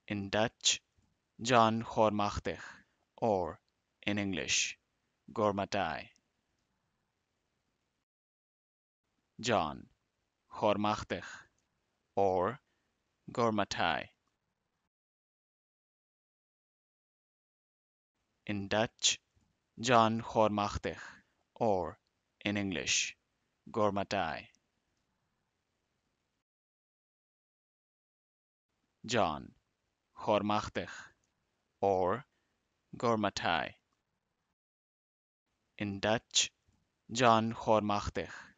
In Dutch, John Goormaghtigh, or in English, Goormaghtigh. John Goormaghtigh, or Goormaghtigh. In Dutch, John Goormaghtigh, or in English, Goormaghtigh. John Goormaghtigh, or Goormaghtigh. In Dutch, John Goormaghtigh,